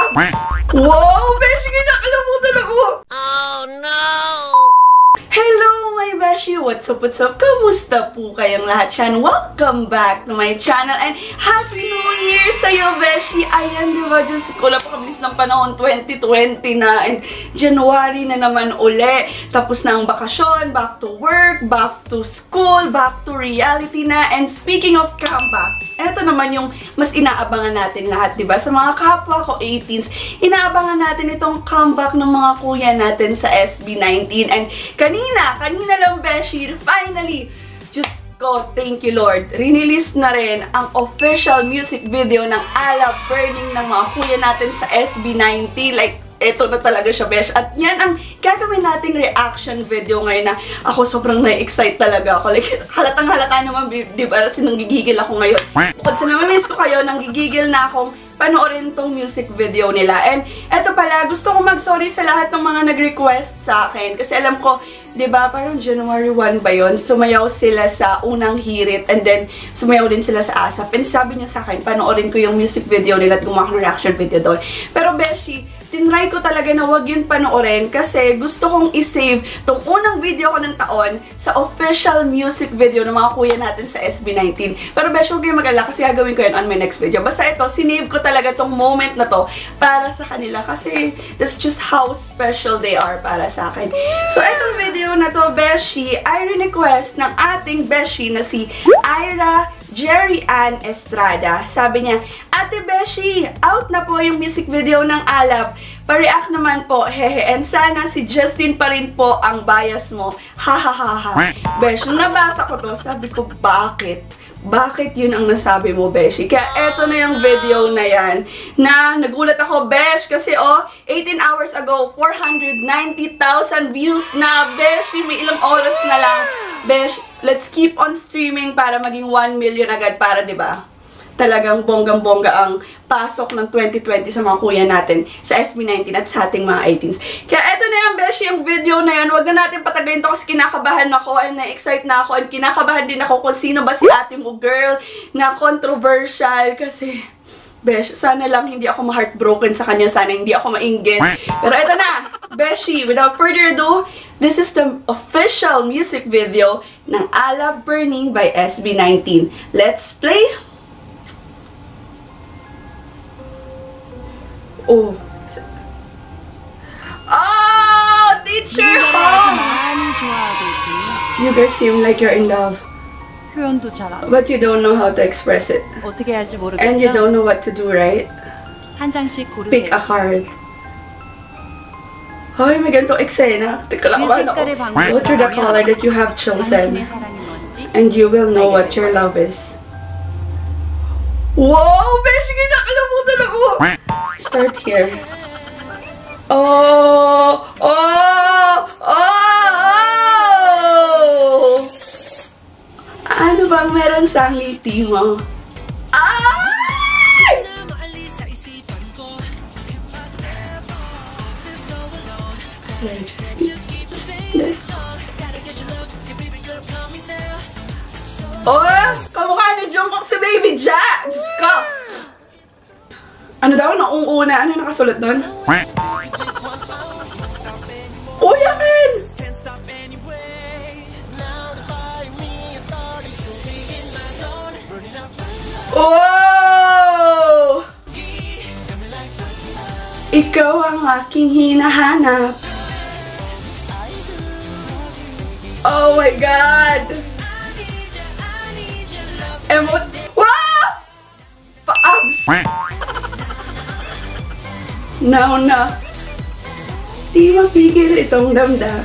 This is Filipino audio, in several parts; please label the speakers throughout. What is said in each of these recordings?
Speaker 1: Abs! Wow, Beshi, kinakalamutan ako!
Speaker 2: Oh, no!
Speaker 1: Hello, my Beshi! What's up, what's up? Kamusta po kayong lahat yan? Welcome back to my channel and Happy New Year sa'yo, Beshi! Ayan, diba? Diyos ko, napakabilis ng panahon, 2020 na and January na naman uli. Tapos na ang bakasyon, back to work, back to school, back to reality na. And speaking of comeback, eto naman yung mas inaabangan natin lahat, diba? Sa mga kapwa ko 18s, inaabangan natin itong comeback ng mga kuya natin sa SB19. And kanina lang, Beshi, finally, just go, thank you, Lord. Release na rin ang official music video ng Alab Burning ng mga kuya natin sa SB19. Like, eto na talaga siya, Besh. At yan ang gagawin nating reaction video ngayon na ako sobrang na-excite talaga ako. Like, halatang-halata naman, diba? Kasi nanggigigil ako ngayon. Bukod sa namamiss ko kayo, nanggigigil na akong panoorin tong music video nila. And eto pala, gusto ko mag-sorry sa lahat ng mga nag-request sa akin. Kasi alam ko, diba, parang January 1 ba yun? Sumayaw sila sa unang hirit and then sumayaw din sila sa ASAP. And sabi niya sa akin, panoorin ko yung music video nila at gumawa ng reaction video doon. Pero Beshi, tinry ko talaga na wag yun panoorin kasi gusto kong isave tong unang video ko ng taon sa official music video ng mga kuya natin sa SB19. Pero Beshi, huwag kayong mag-alala kasi gagawin ko yun on my next video. Basta ito, sinave ko talaga tong moment na to para sa kanila kasi that's just how special they are para sa akin. So, itong video na to, Beshi, ay request ng ating Beshi na si Ira Jerry Ann Estrada. Sabi niya, Ate Beshi, out na po yung music video ng Alab. Pa-react naman po, hehe. And sana si Justin pa rin po ang bias mo. Ha ha ha ha. Besh, nung nabasa ko to, sabi ko, bakit? Bakit yun ang nasabi mo, Beshi? Kaya eto na yung video na yan. Na nagulat ako, Besh, kasi 18 hours ago, 490,000 views na. Beshi, may ilang oras na lang. Besh, let's keep on streaming para maging 1 million agad para, diba? Talagang bonggang-bongga ang pasok ng 2020 sa mga kuya natin sa SB19 at sa ating mga 18s. Kaya eto na yan, Beshi, yung video na yan. Huwag na natin patagayin to kasi kinakabahan ako and na-excite na ako and kinakabahan din ako kung sino ba si ate mo, girl, na controversial kasi, Besh, sana lang hindi ako ma-heartbroken sa kanya. Sana hindi ako mainggit. Pero eto na, Beshi, without further ado, this is the official music video ng Alab Burning by SB19. Let's play! Oh! Oh! Teacher home! You guys seem like you're in love.
Speaker 3: 표현도 잘 안.
Speaker 1: But you don't know how to express it.
Speaker 3: 어떻게 할지 모르겠죠.
Speaker 1: And you don't know what to do, right?
Speaker 3: 한 장씩 고르세요.
Speaker 1: Pick a card. Ay, may ganitong eksena. Teka lang,
Speaker 3: 그 색깔의 방법을
Speaker 1: go through the color that you have chosen.
Speaker 3: 당신의 사랑이 뭔지.
Speaker 1: And you will know what your love is. Wow! Beshi, kinakalamutan ako! Start here. Oh! Oh! Oh! Ano bang meron sa ngiti mo? Ay! This. Oh! Kamukha ni Jungkook si Baby Ja! Diyos ko! Ano daw? Naunguna? Ano nakasulat doon? Kuya Ken! Oh! Ikaw ang aking hinahanap. Oh my God! Wow! Pa-abs! Now na. Di mapigil itong damdam.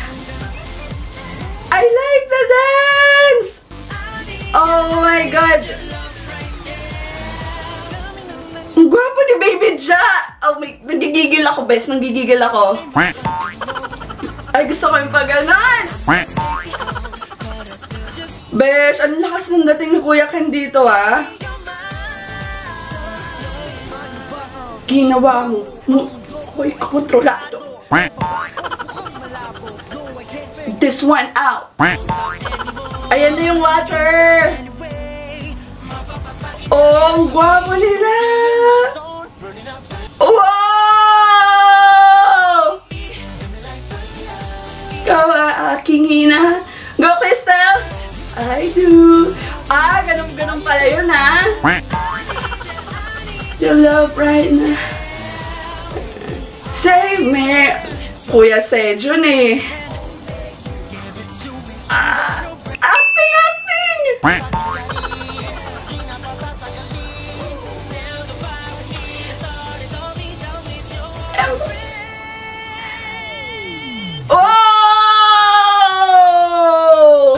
Speaker 1: I like the dance! Oh my God! Ang gwapo ni Baby Ja! Oh my, nanggigigil ako, bes. Nanggigigil ako. Ay, gusto ko yung pag-ganon! Besh, ang lakas ng dating ni Kuya Ken dito, ah. Ginawa mo. Hoy, kontrolado. This one out. Ayan na yung water. Oh, ang gwapo nila! Wow! your love right now. Save me. Kuya Sejun eh. Acting! Oh!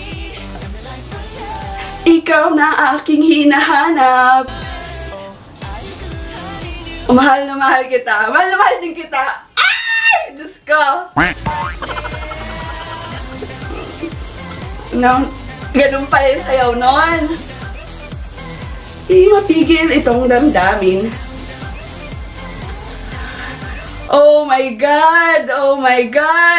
Speaker 1: Ikaw na aking hinahanap. Mahal na mahal kita. Mahal na mahal din kita. Ay! Diyos ko. Ganun pala yung sayaw nun. Hindi mapigil itong damdamin. Oh my God! Oh my God!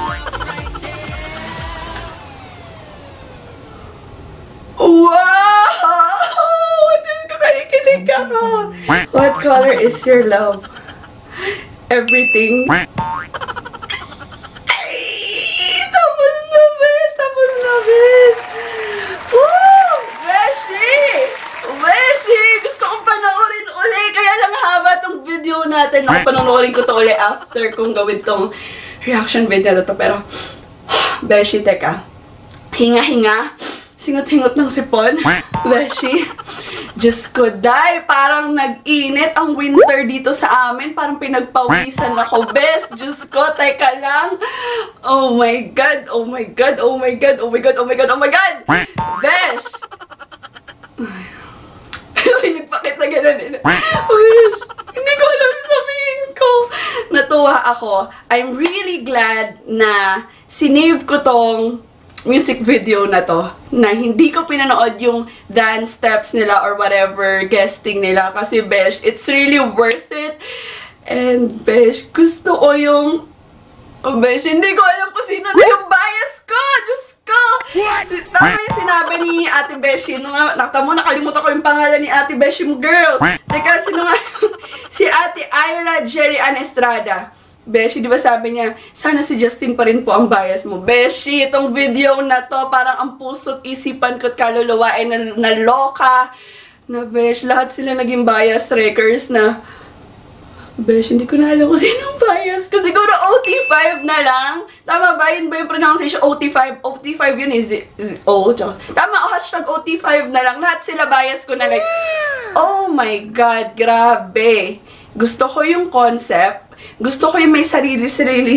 Speaker 1: Wow! Diyos ko, kanikilig ako. What color is your love? Everything. Ay! Tapos na best! Tapos na best! Woo! Beshi! Beshi! Gusto kong panoorin uli. Kaya lang haba tong video natin. Ako panoorin ko to uli after kong gawin tong reaction video na to. Pero, Beshi, teka. Hinga-hinga. Singot-hingot ng sipon. Beshi. Diyos ko, day. Parang nag-init ang winter dito sa amin. Parang pinagpawisan ako. Bes, Diyos ko, teka lang. Oh my God. Oh my God. Oh my God. Oh my God. Oh my God. Oh my God. Besh. Uy, nagpakita gano'n. Uy, hindi ko alam sabihin ko. Natuwa ako. I'm really glad na sinave ko tong music video na to, na hindi ko pinanood yung dance steps nila or whatever guesting nila kasi besh, it's really worth it. And besh, gusto ko yung besh, hindi ko alam kung sino na yung bias ko. Diyos ko. Tama yung sinabi ni Ate Beshi. Nakita mo, nakalimutan ko yung pangalan ni Ate Beshi mo, girl. Teka, sino nga? Si Ate Ira Jerry Ann Estrada. Beshi, di ba sabi niya, sana si Justin pa rin po ang bias mo. Beshi, itong video na to, parang ang puso't isipan ko't kaluluwa ay naloka. Na besh, lahat sila naging bias wreckers na, besh, hindi ko na alam kung sinong bias ko. Siguro OT5 na lang. Tama ba? Yun ba yung pronunciation? OT5. OT5 yun is O. Tama, hashtag OT5 na lang. Lahat sila bias ko na like, oh my God, grabe. Gusto ko yung concept. Gusto ko yung may sarili-sarili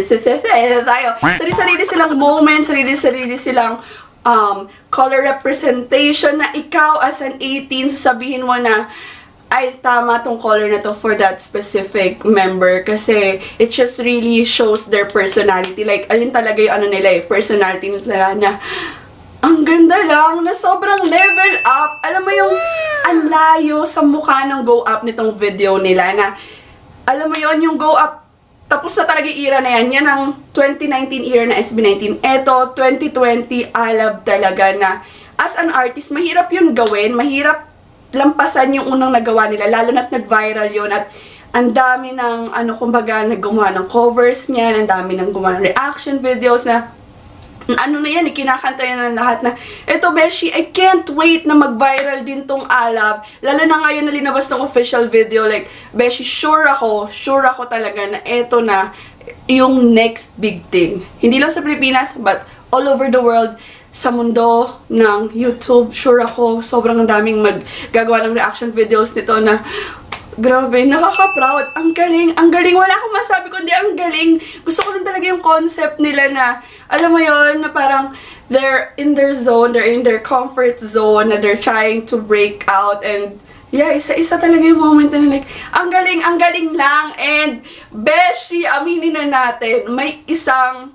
Speaker 1: silang moment, sarili-sarili silang color representation na ikaw as an 18, sasabihin mo na, ay, tama tong color na to for that specific member kasi it just really shows their personality. Like, alin talaga yung ano nila eh, personality nila na ang ganda lang, na sobrang level up. Alam mo yung ang layo sa mukha ng go up nitong video nila na alam mo yon yung go up, tapos na talaga yung era na yan. Yan ang 2019 era na SB19. Eto, 2020 Alab talaga na as an artist, mahirap yun gawin. Mahirap lampasan yung unang nagawa nila. Lalo na't nag-viral yun at ang dami ng, kumbaga, naggumawa ng covers niyan. Ang dami ng gumawa ng reaction videos na ano na yan, kinakanta yan ng lahat na, eto Beshi, I can't wait na mag-viral din tong Alab. Lalo na ngayon na linabas ng official video, like, Beshi, sure ako talaga na eto na yung next big thing. Hindi lang sa Pilipinas, but all over the world, sa mundo ng YouTube, sure ako, sobrang daming maggagawa ng reaction videos nito na, grabe, nakaka-proud. Ang galing, ang galing. Wala akong masabi kundi ang galing. Gusto ko lang talaga yung concept nila na, alam mo yon na parang they're in their zone, they're in their comfort zone, na they're trying to break out. And yeah, isa-isa talaga yung moment na like, ang galing lang. And Beshi, aminin na natin, may isang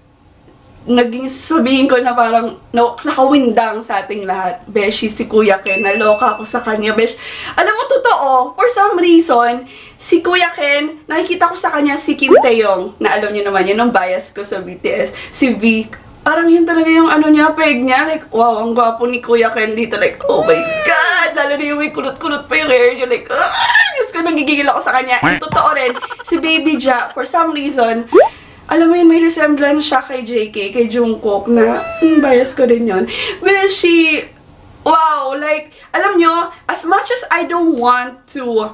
Speaker 1: naging sabihin ko na parang nakawindang sa ating lahat. Beshi, si Kuya Ken, naloka ako sa kanya. Besh, alam mo, totoo, for some reason, si Kuya Ken, nakikita ko sa kanya si Kim Taeyong, na alam niyo naman, yun ang bias ko sa BTS. Si V, parang yun talaga yung ano niya, peg niya. Like, wow, ang gwapo ni Kuya Ken dito. Like, oh my God! Lalo na yung may kulot-kulot pa yung hair niya. Like, Diyos ko, nanggigigil ako sa kanya. And totoo rin, si Baby Ja, for some reason, alam mo yun, may resemblance siya kay JK, kay Jungkook, na bias ko din yun. Beshi, wow, like, alam nyo, as much as I don't want to,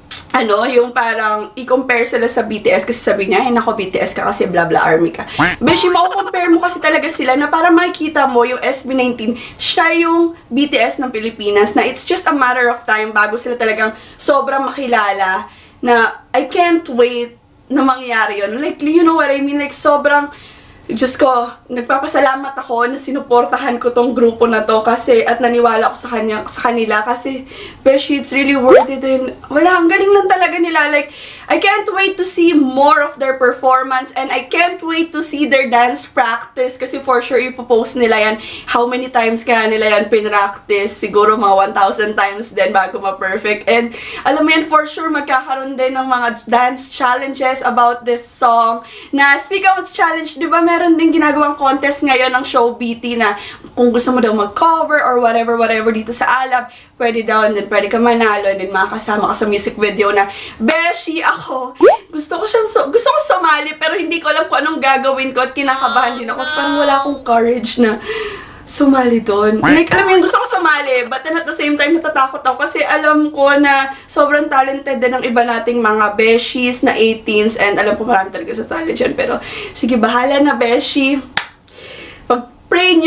Speaker 1: yung parang i-compare sila sa BTS kasi sabi niya, ay nako BTS ka kasi blah blah army ka. Beshi, maukompare mo kasi talaga sila na para makikita mo yung SB19, siya yung BTS ng Pilipinas na it's just a matter of time bago sila talagang sobrang makilala na I can't wait na mangyari yun. Like, you know what I mean? Like, sobrang Diyos ko, nagpapasalamat ako na sinuportahan ko tong grupo na to kasi at naniwala ako sa kanila kasi Beshi, it's really worth it and wala, ang galing lang talaga nila. Like, I can't wait to see more of their performance and I can't wait to see their dance practice kasi for sure ipopost nila yan. How many times kaya nila yan pinractice? Siguro mga 1,000 times din bago ma-perfect. And alam mo yan, for sure magkakaroon din ng mga dance challenges about this song. Na speaking of challenge, di ba meron din ginagawang contest ngayon ng show BT na kung gusto mo daw mag-cover or whatever dito sa Alab, pwede daw, and then pwede ka manalo, and then makakasama ka sa music video na, Beshi, ako, gusto ko sumali, pero hindi ko alam kung anong gagawin ko at kinakabahan din ako. So, parang wala akong courage na sumali doon. Like, alam mo yun, gusto ko sumali, but then at the same time, natatakot ako kasi alam ko na sobrang talented din ng iba nating mga Beshys na 18s and alam ko marami talaga sa sali dyan. Pero, sige, bahala na, Beshi. Pag-pray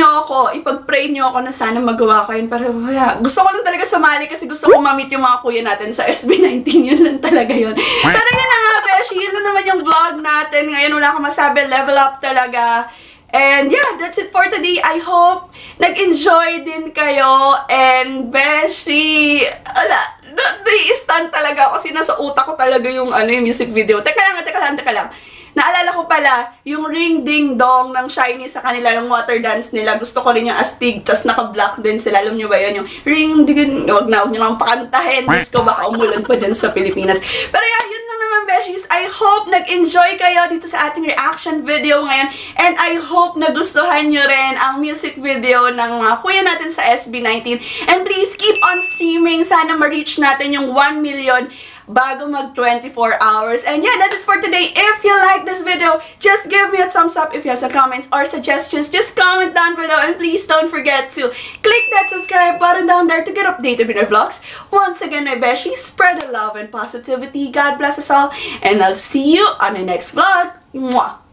Speaker 1: nyo ako na sana magawa ko yun. Pero wala. Gusto ko lang talaga sumali kasi gusto ko ma-meet yung mga kuya natin sa SB19. Yun lang talaga yun. Pero yun na nga, Beshi. Yun na naman yung vlog natin. Ngayon, wala akong masabi. Level up talaga. And yeah, that's it for today. I hope nag-enjoy din kayo. And Beshi, nai-stand talaga ako kasi nasa utak ko talaga yung yung music video. Teka lang. Naalala ko pala, yung ring ding dong ng Shiny sa kanila, yung water dance nila. Gusto ko rin yung astig, tas naka-black din sila. Alam nyo ba yun? Yung ring ding, wag na lang pakantahin. Diyos ko, baka umulan pa dyan sa Pilipinas. Pero yeah, yun na naman, Beshys. I hope nag-enjoy kayo dito sa ating reaction video ngayon. And I hope nagustuhan nyo rin ang music video ng mga kuya natin sa SB19. And please keep on streaming. Sana ma-reach natin yung 1 million bago mag 24 hours. And yeah, that's it for today. If you like this video, just give me a thumbs up. If you have some comments or suggestions, just comment down below. And please don't forget to click that subscribe button down there to get updated with our vlogs. Once again, my Beshi, spread the love and positivity. God bless us all. And I'll see you on the next vlog. Mwah!